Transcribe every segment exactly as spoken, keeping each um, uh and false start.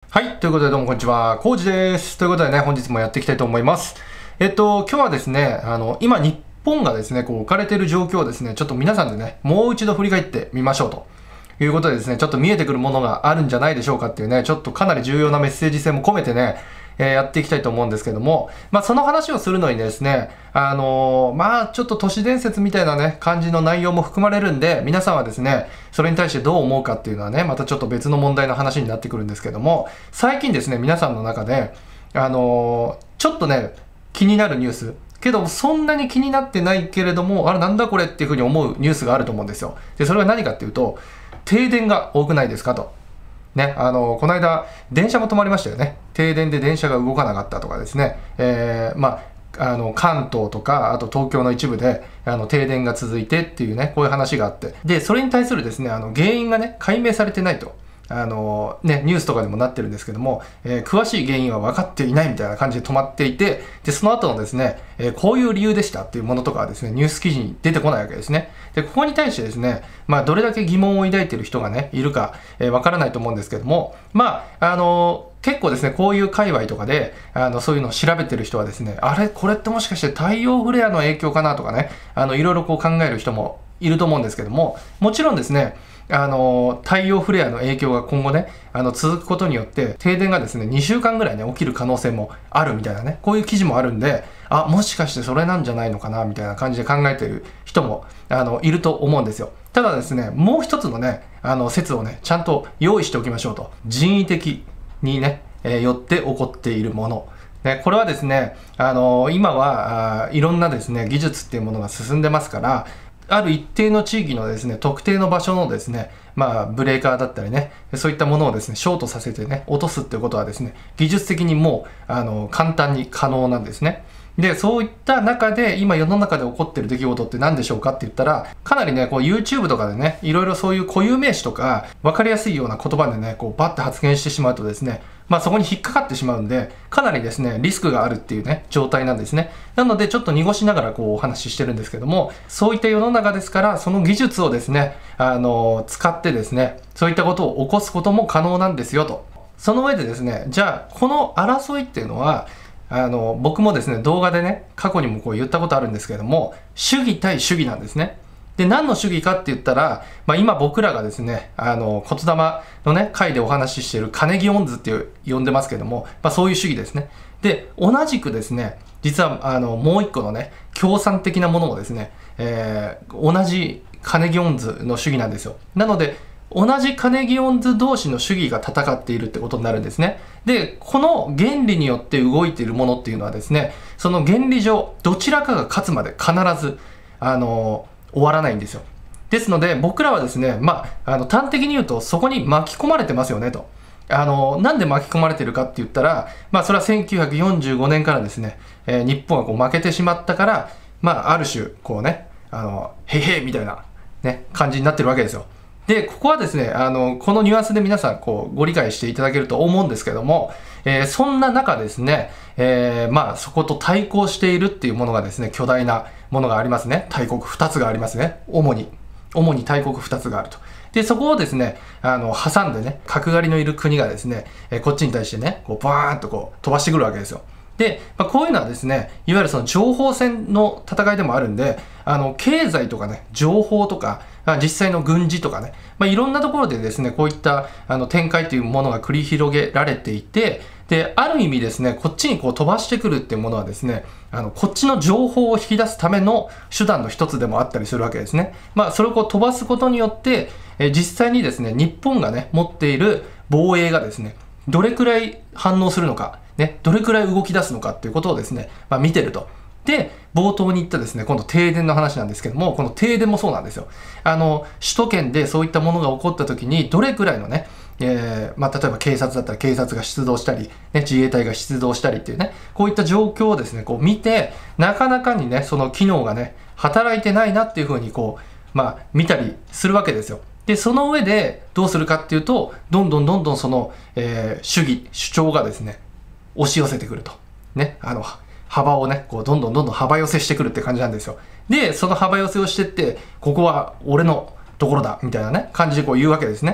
はい。ということでどうもこんにちは。コウジです。ということでね、本日もやっていきたいと思います。えっと、今日はですね、あの、今日本がですね、こう置かれている状況をですね、ちょっと皆さんでね、もう一度振り返ってみましょうということでですね、ちょっと見えてくるものがあるんじゃないでしょうかっていうね、ちょっとかなり重要なメッセージ性も込めてね、えー、やっていきたいと思うんですけども、まあその話をするのにですね、あのー、まあちょっと都市伝説みたいなね、感じの内容も含まれるんで、皆さんはですね、それに対してどう思うかっていうのはね、またちょっと別の問題の話になってくるんですけども、最近ですね、皆さんの中で、あのー、ちょっとね、気になるニュース、けどそんなに気になってないけれども、あれなんだこれっていうふうに思うニュースがあると思うんですよ。で、それは何かっていうと、停電が多くないですかと。ね、あの、この間、電車も止まりましたよね。停電で電車が動かなかったとかですね。えー、まあ、あの、関東とか、あと東京の一部で、あの、停電が続いてっていうね、こういう話があって。で、それに対するですね、あの、原因がね、解明されてないと。あのね、ニュースとかでもなってるんですけども、えー、詳しい原因は分かっていないみたいな感じで止まっていて、で、その後のですね、えー、こういう理由でしたっていうものとかはですね、ニュース記事に出てこないわけですね。で、ここに対してですね、まあ、どれだけ疑問を抱いている人がね、いるか、えー、分からないと思うんですけども、まあ、あのー、結構ですね、こういう界隈とかで、あの、そういうのを調べてる人はですね、あれこれってもしかして太陽フレアの影響かなとかね、あの、いろいろこう考える人もいると思うんですけども、もちろんですね、あの、太陽フレアの影響が今後ね、あの、続くことによって、停電がですね、にしゅうかんぐらいね、起きる可能性もあるみたいなね、こういう記事もあるんで、あ、もしかしてそれなんじゃないのかな、みたいな感じで考えている人も、あの、いると思うんですよ。ただですね、もう一つのね、あの、説をね、ちゃんと用意しておきましょうと。人為的にね、えー、よって起こっているもの。ね、これはですね、あの、今は、あいろんなですね、技術っていうものが進んでますから、ある一定の地域のですね、特定の場所のですね、まあ、ブレーカーだったりね、そういったものをですね、ショートさせてね、落とすっていうことはですね、技術的にもう、あの、簡単に可能なんですね。で、そういった中で、今世の中で起こってる出来事って何でしょうかって言ったら、かなりね、こう YouTube とかでね、いろいろそういう固有名詞とか、わかりやすいような言葉でね、こうバッて発言してしまうとですね、まあそこに引っかかってしまうんで、かなりですね、リスクがあるっていうね、状態なんですね。なので、ちょっと濁しながらこうお話ししてるんですけども、そういった世の中ですから、その技術をですね、あの、使ってですね、そういったことを起こすことも可能なんですよと。その上でですね、じゃあ、この争いっていうのは、あの、僕もですね、動画でね、過去にもこう言ったことあるんですけれども、主義対主義なんですね。で、何の主義かって言ったら、まあ今僕らがですね、あの、言霊のね、回でお話ししているカネギオンズって呼んでますけども、まあそういう主義ですね。で、同じくですね、実はあの、もう一個のね、共産的なものもですね、えー、同じカネギオンズの主義なんですよ。なので、同じカネギオンズ同士の主義が戦っているってことになるんですね。で、この原理によって動いているものっていうのはですね、その原理上、どちらかが勝つまで必ず、あの、終わらないんですよ。ですので、僕らはですね、まあ、あの、端的に言うと、そこに巻き込まれてますよね、と。あの、なんで巻き込まれてるかって言ったら、まあ、それはせんきゅうひゃくよんじゅうごねんからですね、えー、日本がこう負けてしまったから、まあ、ある種、こうね、あの、へいへいみたいな、ね、感じになってるわけですよ。で、ここはですね、あの、このニュアンスで皆さん、こう、ご理解していただけると思うんですけども、えー、そんな中ですね、えー、まあ、そこと対抗しているっていうものがですね、巨大なものがありますね。大国ふたつがありますね。主に。主に大国ふたつがあると。で、そこをですね、あの、挟んでね、角刈りのいる国がですね、えー、こっちに対してね、こう、バーンとこう、飛ばしてくるわけですよ。で、まあ、こういうのはですね、いわゆるその情報戦の戦いでもあるんで、あの、経済とかね、情報とか、実際の軍事とかね、まあ、いろんなところでですね、こういったあの展開というものが繰り広げられていて、で、ある意味ですね、こっちにこう飛ばしてくるっていうものはですね、あの、こっちの情報を引き出すための手段の一つでもあったりするわけですね。まあ、それをこう飛ばすことによって、え実際にですね、日本がね、持っている防衛がですね、どれくらい反応するのか、ね、どれくらい動き出すのかっていうことをですね、まあ、見てると。で、冒頭に言ったですね、今度停電の話なんですけども、この停電もそうなんですよ。あの、首都圏でそういったものが起こった時に、どれくらいのね、えー、まあ、例えば警察だったら警察が出動したり、ね、自衛隊が出動したりっていうね、こういった状況をですね、こう見て、なかなかにね、その機能がね、働いてないなっていうふうにこう、まあ、見たりするわけですよ。で、その上でどうするかっていうと、どんどんどんどんその、えー、主義、主張がですね、押し寄せてくると。ね、あの、幅をね、こう、どんどんどんどん幅寄せしてくるって感じなんですよ。で、その幅寄せをしてって、ここは俺のところだ、みたいなね、感じでこう言うわけですね。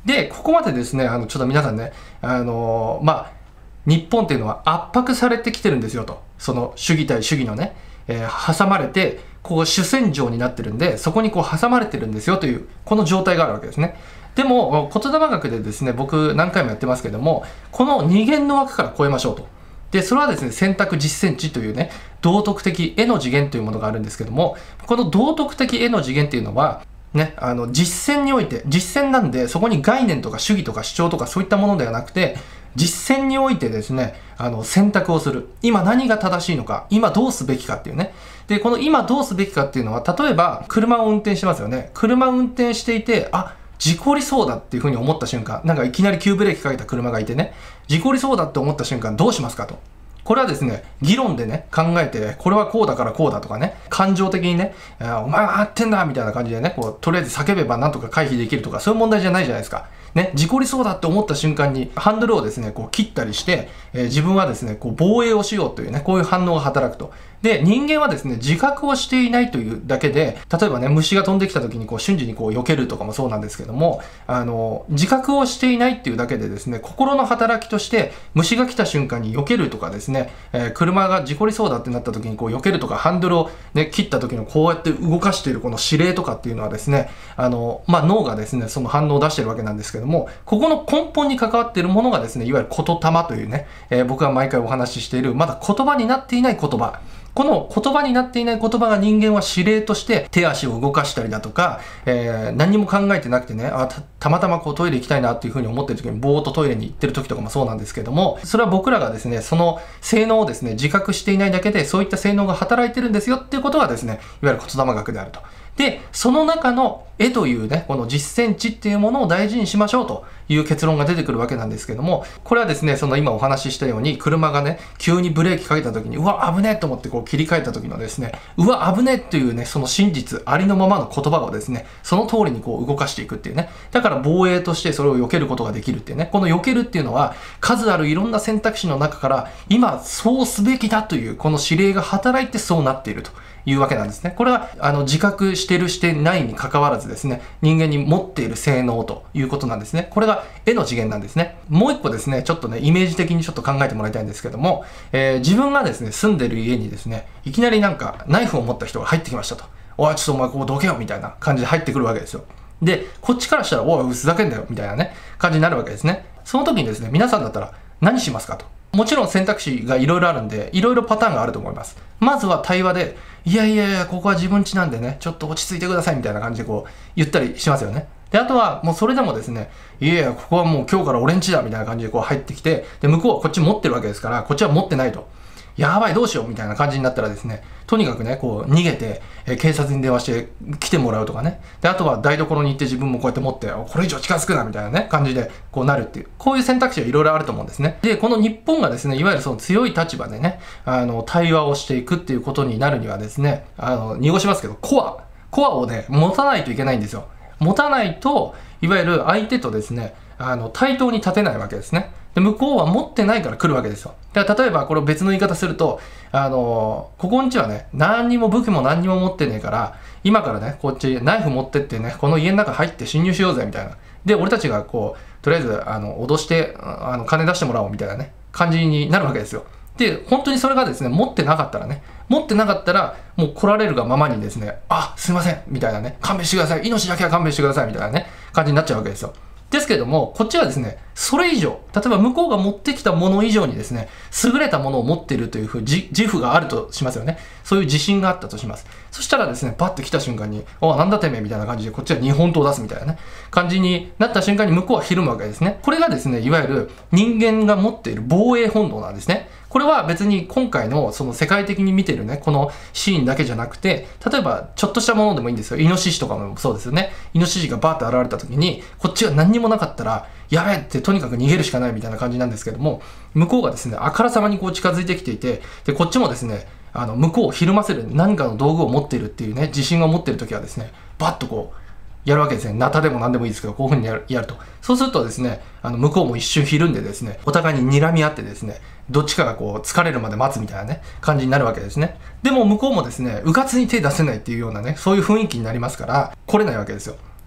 で、ここまでですね、あの、ちょっと皆さんね、あのー、まあ、日本っていうのは圧迫されてきてるんですよと。その主義対主義のね、えー、挟まれて、こう主戦場になってるんで、そこにこう挟まれてるんですよという、この状態があるわけですね。でも、言霊学でですね、僕何回もやってますけども、この二元の枠から超えましょうと。で、それはですね、選択実践値というね、道徳的絵の次元というものがあるんですけども、この道徳的絵の次元っていうのは、ね、あの、実践において、実践なんで、そこに概念とか主義とか主張とかそういったものではなくて、実践においてですね、あの、選択をする。今何が正しいのか、今どうすべきかっていうね。で、この今どうすべきかっていうのは、例えば、車を運転してますよね。車を運転していて、あ、事故りそうだっていうふうに思った瞬間、なんかいきなり急ブレーキかけた車がいてね、事故りそうだって思った瞬間どうしますかと。これはですね、議論でね、考えて、これはこうだからこうだとかね、感情的にね、お前は合ってんだみたいな感じでね、こう、とりあえず叫べばなんとか回避できるとか、そういう問題じゃないじゃないですか。ね、事故りそうだって思った瞬間に、ハンドルをですね、こう切ったりして、えー、自分はですね、こう防衛をしようというね、こういう反応が働くと。で、人間はですね、自覚をしていないというだけで、例えばね、虫が飛んできた時にこう瞬時にこう避けるとかもそうなんですけども、あの、自覚をしていないっていうだけでですね、心の働きとして、虫が来た瞬間に避けるとかですね、えー、車が事故りそうだってなった時にこう避けるとか、ハンドルをね、切った時のこうやって動かしているこの指令とかっていうのはですね、あの、まあ、脳がですね、その反応を出してるわけなんですけども、ここの根本に関わっているものがですね、いわゆる言霊というね、えー、僕が毎回お話ししている、まだ言葉になっていない言葉。この言葉になっていない言葉が人間は指令として手足を動かしたりだとか、えー、何も考えてなくてね、あ た, たまたまこうトイレ行きたいなっていうふうに思ってる時にぼーっとトイレに行ってる時とかもそうなんですけども、それは僕らがですね、その性能をですね、自覚していないだけでそういった性能が働いてるんですよっていうことがですね、いわゆる言霊学であると。で、その中の絵というね、この実践値っていうものを大事にしましょうという結論が出てくるわけなんですけども、これはですね、その今お話ししたように、車がね、急にブレーキかけた時に、うわ、危ねえと思ってこう切り替えた時のですね、うわ、危ねえっていうね、その真実、ありのままの言葉をですね、その通りにこう動かしていくっていうね。だから防衛としてそれを避けることができるっていうね。この避けるっていうのは、数あるいろんな選択肢の中から、今そうすべきだという、この指令が働いてそうなっているというわけなんですね。これは、あの、自覚してるしてないに関わらずですね、人間に持っている性能ということなんですね。これが絵の次元なんですね。もう一個ですね、ちょっとね、イメージ的にちょっと考えてもらいたいんですけども、えー、自分がですね、住んでる家にですね、いきなりなんかナイフを持った人が入ってきましたと。おい、ちょっとお前ここどけよみたいな感じで入ってくるわけですよ。で、こっちからしたら、おい、ふざけんなよみたいなね、感じになるわけですね。その時にですね、皆さんだったら何しますかと。もちろん選択肢がいろいろあるんで、いろいろパターンがあると思います。まずは対話で、いやいやいや、ここは自分家なんでね、ちょっと落ち着いてくださいみたいな感じでこう言ったりしますよね。で、あとはもうそれでもですね、いやいや、ここはもう今日から俺ん家だみたいな感じでこう入ってきて、で、向こうはこっち持ってるわけですから、こっちは持ってないと。やばい、どうしようみたいな感じになったらですね、とにかくね、こう逃げて、えー、警察に電話して来てもらうとかね。で、あとは台所に行って自分もこうやって持って、これ以上近づくなみたいなね、感じでこうなるっていう、こういう選択肢がいろいろあると思うんですね。で、この日本がですね、いわゆるその強い立場でね、あの、対話をしていくっていうことになるにはですね、あの、濁しますけど、コア、コアをね、持たないといけないんですよ。持たないと、いわゆる相手とですね、あの、対等に立てないわけですね。で、向こうは持ってないから来るわけですよ。だから例えばこれを別の言い方すると、あのー、ここんちはね、何にも武器も何にも持ってねえから、今からね、こっちナイフ持ってってね、この家の中入って侵入しようぜ、みたいな。で、俺たちがこう、とりあえず、あの、脅して、あの、金出してもらおう、みたいなね、感じになるわけですよ。で、本当にそれがですね、持ってなかったらね、持ってなかったら、もう来られるがままにですね、あ、すいません、みたいなね、勘弁してください、命だけは勘弁してください、みたいなね、感じになっちゃうわけですよ。ですけれども、こっちはですね、それ以上、例えば向こうが持ってきたもの以上にですね、優れたものを持っているというふう、自負があるとしますよね。そういう自信があったとします。そしたらですね、パッて来た瞬間に、お、なんだてめえみたいな感じで、こっちは日本刀を出すみたいなね、感じになった瞬間に向こうはひるむわけですね。これがですね、いわゆる人間が持っている防衛本能なんですね。これは別に今回のその世界的に見てるね、このシーンだけじゃなくて、例えばちょっとしたものでもいいんですよ。イノシシとかもそうですよね。イノシシがバーって現れた時に、こっちが何にもなかったら、やべえってとにかく逃げるしかないみたいな感じなんですけども、向こうがですね、あからさまにこう近づいてきていて、で、こっちもですね、あの、向こうをひるませる何かの道具を持っているっていうね、自信を持っている時はですね、バッとこう、やるわけですね。ナタでも何でもいいですけど、こういう風にやる、やると。そうするとですね、あの、向こうも一瞬ひるんでですね、お互いに睨み合ってですね、どっちかがこう、疲れるまで待つみたいなね、感じになるわけですね。でも向こうもですね、うかつに手出せないっていうようなね、そういう雰囲気になりますから、来れないわけですよ。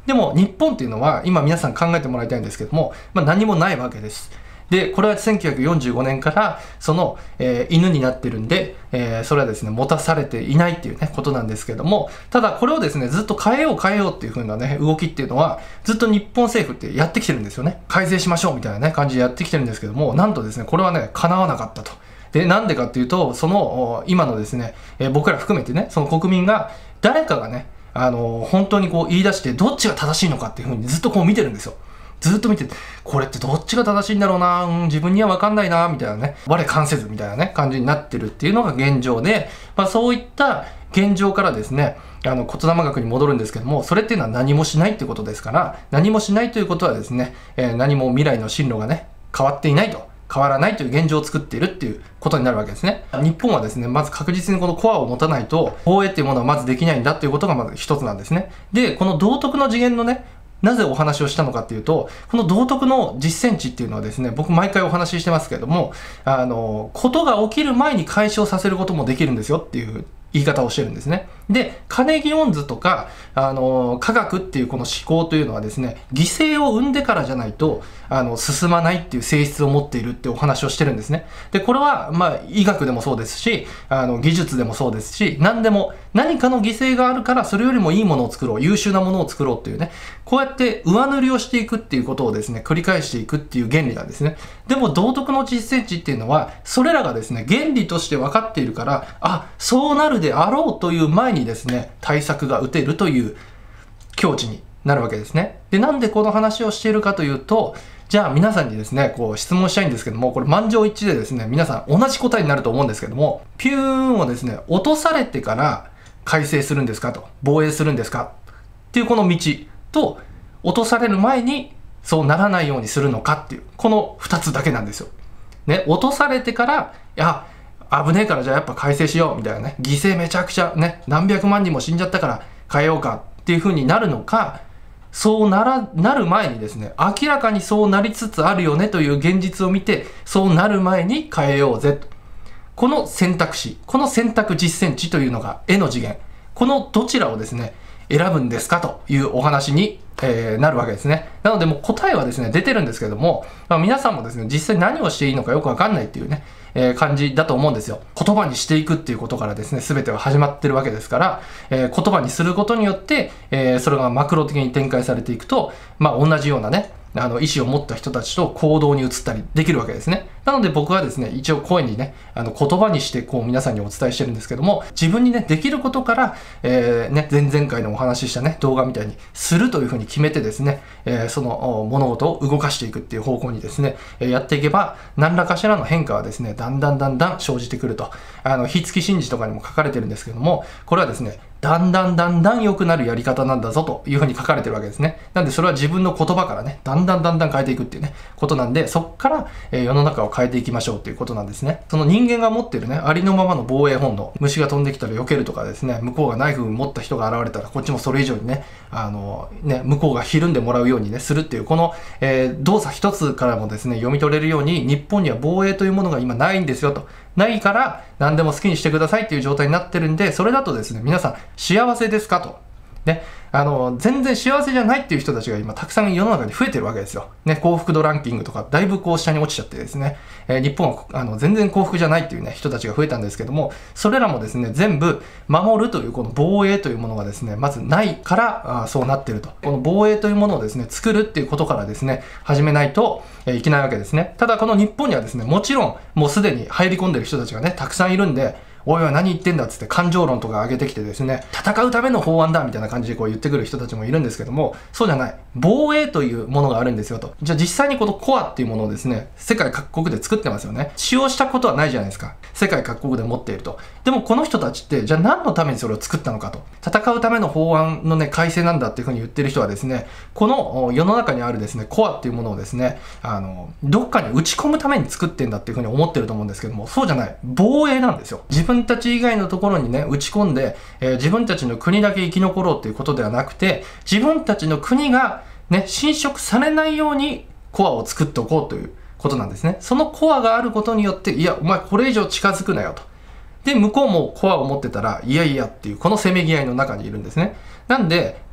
でも日本っていうのは今皆さん考えてもらいたいんですけども、まあ、何もないわけです。で、これはせんきゅうひゃくよんじゅうごねんからその、えー、犬になってるんで、えー、それはですね、持たされていないっていうね、ことなんですけども、ただこれをですね、ずっと変えよう変えようっていう風なね、動きっていうのは、ずっと日本政府ってやってきてるんですよね。改正しましょうみたいなね、感じでやってきてるんですけども、なんとですね、これはね、叶わなかったと。で、なんでかっていうと、その、今のですね、えー、僕ら含めてね、その国民が、誰かがね、あのー、本当にこう言い出して、どっちが正しいのかっていう風にずっとこう見てるんですよ。ずっと見てて、これってどっちが正しいんだろうな、うん、自分には分かんないな、みたいなね、我関せずみたいなね、感じになってるっていうのが現状で、まあそういった現状からですね、あの、言霊学に戻るんですけども、それっていうのは何もしないってことですから、何もしないということはですね、えー、何も未来の進路がね、変わっていないと。変わらないという現状を作っているっていうことになるわけですね。日本はですね、まず確実にこのコアを持たないと、防衛っていうものはまずできないんだっていうことがまず一つなんですね。で、この道徳の次元のね、なぜお話をしたのかっていうと、この道徳の実践値っていうのはですね、僕毎回お話ししてますけれども、あの、ことが起きる前に解消させることもできるんですよっていう言い方をしてるんですね。で、カネギオンズとか、あの、科学っていうこの思考というのはですね、犠牲を生んでからじゃないと、あの、進まないっていう性質を持っているってお話をしてるんですね。で、これは、まあ、医学でもそうですし、あの、技術でもそうですし、何でも、何かの犠牲があるから、それよりもいいものを作ろう、優秀なものを作ろうっていうね、こうやって上塗りをしていくっていうことをですね、繰り返していくっていう原理なんですね。でも、道徳の実践値っていうのは、それらがですね、原理として分かっているから、あ、そうなるであろうという前にですね、対策が打てるという境地になるわけですね。で、なんでこの話をしているかというと、じゃあ皆さんにですね、こう質問したいんですけども、これ満場一致でですね、皆さん同じ答えになると思うんですけども、ピューンをですね、落とされてから改正するんですかと、防衛するんですかっていうこの道と、落とされる前にそうならないようにするのかっていう、この二つだけなんですよ。ね、落とされてから、いや、危ねえからじゃあやっぱ改正しようみたいなね、犠牲めちゃくちゃね、何百万人も死んじゃったから変えようかっていう風になるのか、そうなら、なる前にですね、明らかにそうなりつつあるよねという現実を見て、そうなる前に変えようぜと。この選択肢、この選択実践値というのが絵の次元。このどちらをですね、選ぶんですかというお話に、えー、なるわけですね。なのでもう答えはですね、出てるんですけども、まあ、皆さんもですね、実際何をしていいのかよくわかんないっていうね、えー、感じだと思うんですよ。言葉にしていくっていうことからですね、全ては始まってるわけですから、えー、言葉にすることによって、えー、それがマクロ的に展開されていくと、まあ同じようなね、あの意思を持った人たちと行動に移ったりできるわけですね。なので僕はですね、一応声にね、あの言葉にしてこう皆さんにお伝えしてるんですけども、自分にね、できることから、えー、ね、前々回のお話ししたね、動画みたいにするというふうに決めてですね、えー、その物事を動かしていくっていう方向にですね、えー、やっていけば、何らかしらの変化はですね、だんだんだんだん生じてくると。あの、火付き神事とかにも書かれてるんですけども、これはですね、だんだんだんだん良くなるやり方なんだぞというふうに書かれてるわけですね。なんでそれは自分の言葉からね、だんだんだんだん変えていくっていうね、ことなんで、そっから、えー、世の中を変えていきましょうっていうことなんですね。その人間が持ってるね、ありのままの防衛本能、虫が飛んできたら避けるとかですね、向こうがナイフを持った人が現れたら、こっちもそれ以上にね、あの、ね、向こうがひるんでもらうようにね、するっていう、この、えー、動作一つからもですね、読み取れるように、日本には防衛というものが今ないんですよと。ないから何でも好きにしてくださいっていう状態になってるんで、それだとですね、皆さん幸せですかと。ね、あの、全然幸せじゃないっていう人たちが今たくさん世の中に増えてるわけですよ。ね、幸福度ランキングとかだいぶこう下に落ちちゃってですね、えー、日本はあの全然幸福じゃないっていうね、人たちが増えたんですけども、それらもですね、全部守るというこの防衛というものがですね、まずないからあそうなってると。この防衛というものをですね、作るっていうことからですね、始めないと、えー、いけないわけですね。ただこの日本にはですね、もちろんもうすでに入り込んでる人たちがね、たくさんいるんで、おいおい何言ってんだっつって感情論とか上げてきてですね、戦うための法案だみたいな感じでこう言ってくる人たちもいるんですけども、そうじゃない。防衛というものがあるんですよと。じゃあ実際にこのコアっていうものをですね、世界各国で作ってますよね。使用したことはないじゃないですか。世界各国で持っていると。でもこの人たちって、じゃあ何のためにそれを作ったのかと。戦うための法案のね、改正なんだっていうふうに言ってる人はですね、この世の中にあるですね、コアっていうものをですね、あの、どっかに打ち込むために作ってんだっていうふうに思ってると思うんですけども、そうじゃない。防衛なんですよ。自分たち以外のところにね、打ち込んで、えー、自分たちの国だけ生き残ろうということではなくて、自分たちの国がね、侵食されないようにコアを作っておこうということなんですね。そのコアがあることによって、いや、お前これ以上近づくなよと。で、向こうもコアを持ってたら、いやいやっていう、このせめぎ合いの中にいるんですね。なんで、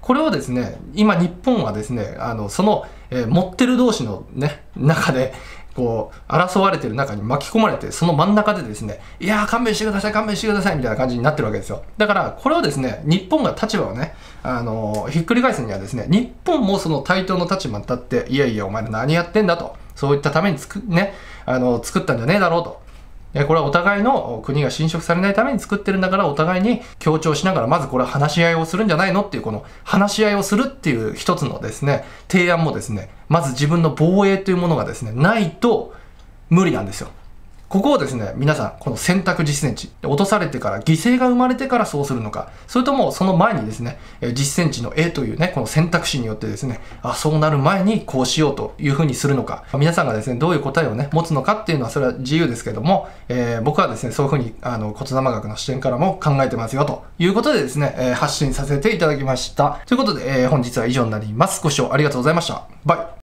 これをですね、今日本はですね、あの、その、えー、持ってる同士のね、中で、こう、争われてる中に巻き込まれて、その真ん中でですね、いやー勘弁してください、勘弁してください、みたいな感じになってるわけですよ。だから、これをですね、日本が立場をね、あのー、ひっくり返すにはですね、日本もその対等の立場に立って、いやいや、お前ら何やってんだと、そういったためにつく、ね、あのー、作ったんじゃねえだろうと。これはお互いの国が侵食されないために作ってるんだから、お互いに協調しながら、まずこれは話し合いをするんじゃないのっていう、この話し合いをするっていう一つのですね、提案もですね、まず自分の防衛というものがですね、ないと無理なんですよ。ここをですね、皆さん、この選択実践地、落とされてから犠牲が生まれてからそうするのか、それともその前にですね、実践地の A というね、この選択肢によってですね、あ、そうなる前にこうしようというふうにするのか、皆さんがですね、どういう答えをね、持つのかっていうのはそれは自由ですけども、えー、僕はですね、そういうふうに、あの、骨玉学の視点からも考えてますよということでですね、えー、発信させていただきました。ということで、えー、本日は以上になります。ご視聴ありがとうございました。バイ。